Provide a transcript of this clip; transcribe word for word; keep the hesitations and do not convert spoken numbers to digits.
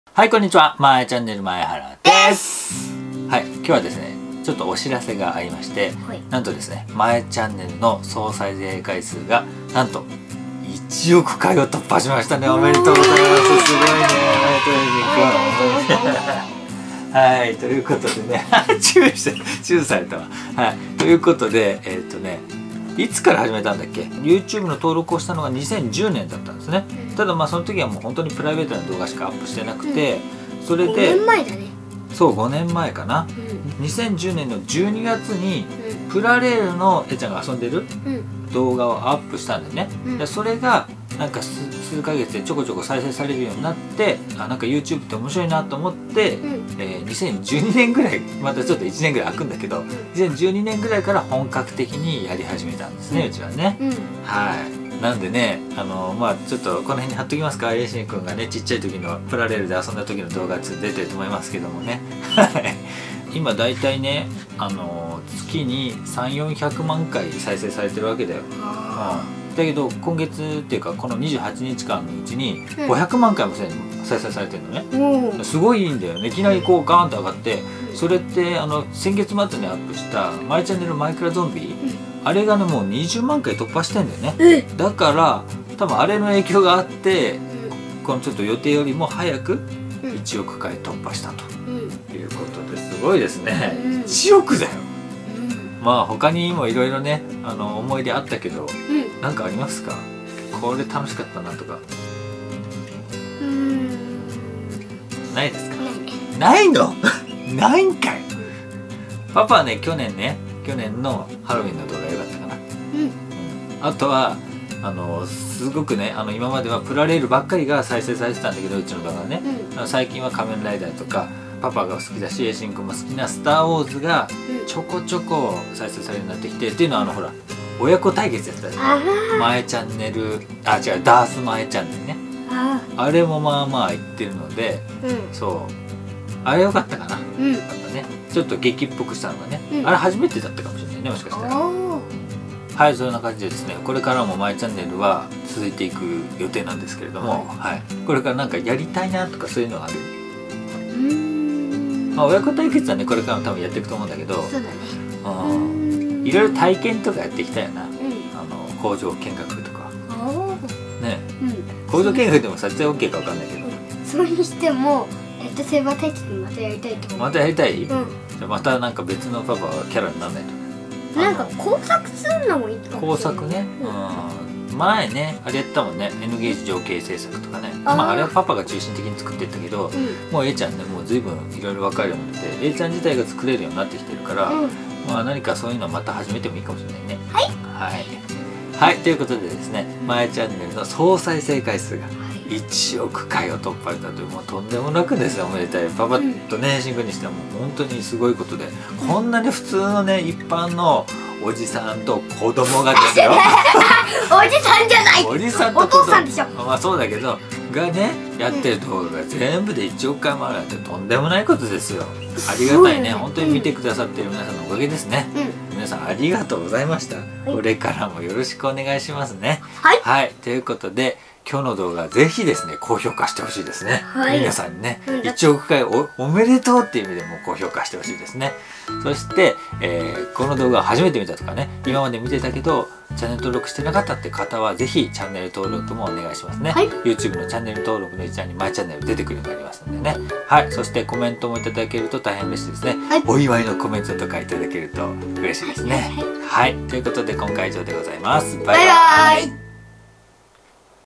はい、こんにちは。まえチャンネル前原です。はい、今日はですね、ちょっとお知らせがありまして、はい、なんとですね、まえチャンネルの総再生回数がなんといちおく回を突破しましたね。おめでとうございます。すごいね。はい、ということでね、注意して、注意されたわ。はい、ということで、えっとね、いつから始めたんだっけ YouTube の登録をしたのがにせんじゅうねんだったんですね。ただまあその時はもう本当にプライベートな動画しかアップしてなくて、うん、それでごねんまえだね。そうごねんまえかな、うん、にせんじゅうねんのじゅうにがつに、うん、プラレールのえちゃんが遊んでる、うん、動画をアップしたんだよね、うん、でそれがなんか 数, 数ヶ月でちょこちょこ再生されるようになって、あなんか YouTube って面白いなと思って、うんえー、にせんじゅうにねんぐらい、またちょっといちねんぐらい空くんだけど、うん、にせんじゅうにねんぐらいから本格的にやり始めたんですね、うん、うちはね、うん、はいなんでね、あのまあちょっとこの辺に貼っときますか。エイシンくんがねちっちゃい時のプラレールで遊んだ時の動画出てると思いますけどもね今だいたいね、あの月にさんびゃくよんひゃくまんかい再生されてるわけだよ、うん、だけど今月っていうかこのにじゅうはちにちかんのうちにごひゃくまんかいもすでに再生されてるのね、うん、すごいいいんだよね。いきなりこうガーンと上がって、それってあの先月末にアップした「マイチャンネルマイクラゾンビ」うんあれがねもうにじゅうまんかい突破してんだよね。だから多分あれの影響があって、うん、このちょっと予定よりも早くいちおくかい突破したと、うん、いうことですごいですね、うん、いちおくだよ、うん、まあ他にもいろいろねあの思い出あったけど何、うん、かありますか？これ楽しかったなとか。うーんないですか？ないのないんかい。パパはね去年ね去年のハロウィンの動画良かったかな、うん、あとはあのすごくねあの今まではプラレールばっかりが再生されてたんだけどうちの動画ね、うん、最近は仮面ライダーとかパパが好きだしエイシンくんも好きなスター・ウォーズがちょこちょこ再生されるようになってきて、うん、っていうのはあのほら親子対決やったよね。まえチャンネルあ違うダースまえチャンネルね あ, あれもまあまあ言ってるので、うん、そうあれ良かったかな、うん、やっぱねちょっと劇っぽくしたのがね、うん、あれ初めてだったかもしれないねもしかしたら。はいそんな感じでですねこれからもマイチャンネルは続いていく予定なんですけれども、はいはい、これからなんかやりたいなとかそういうのがある？うーんまあ親子対決はねこれからも多分やっていくと思うんだけど、そうだね、うんいろいろ体験とかやっていきたいよな、うん、あの工場見学とかね、うん、工場見学でも撮影 オーケー か分かんないけど、うん、 それにしてもレッドセーバー対決またやりたいと思う。 またやりたい？うん、じゃあまたなんか別のパパはキャラにならないと。 なんか工作するのもいいかもしれない。工作ね。うん。前ねあれやったもんね N ゲージ情景制作とかね。あまああれはパパが中心的に作ってったけど、うん、もう A ちゃんねもう随分いろいろ分かるようになって A ちゃん自体が作れるようになってきてるから、うん、まあ何かそういうのまた始めてもいいかもしれないね。はい。はい。はいということでですね、まえチャンネルの総再生回数がいちおくかいを突破したというもうとんでもなくですよおめでたい。パパとねシンクにしてはもう本当にすごいことで、うん、こんなに普通のね一般のおじさんと子供がですよおじさんじゃないおじさんとお父さんでしょ。 まあそうだけどがねやってる動画が全部でいちおくかいもあるなんてとんでもないことですよ。ありがたいね本当に見てくださっている皆さんのおかげですね、うん、皆さんありがとうございました、はい、これからもよろしくお願いしますね。はい、はい、ということで今日の動画ぜひですね高評価してほしいですね、はい、皆さんにねいちおくかい お, おめでとうっていう意味でも高評価してほしいですね。そして、えー、この動画を初めて見たとかね今まで見てたけどチャンネル登録してなかったって方はぜひチャンネル登録もお願いしますね、はい、YouTube のチャンネル登録の一覧にマイチャンネル出てくるようになりますんでね。はいそしてコメントもいただけると大変嬉しいですね、はい、お祝いのコメントとかいただけると嬉しいですね。はい、はい、ということで今回以上でございます。バイバイ。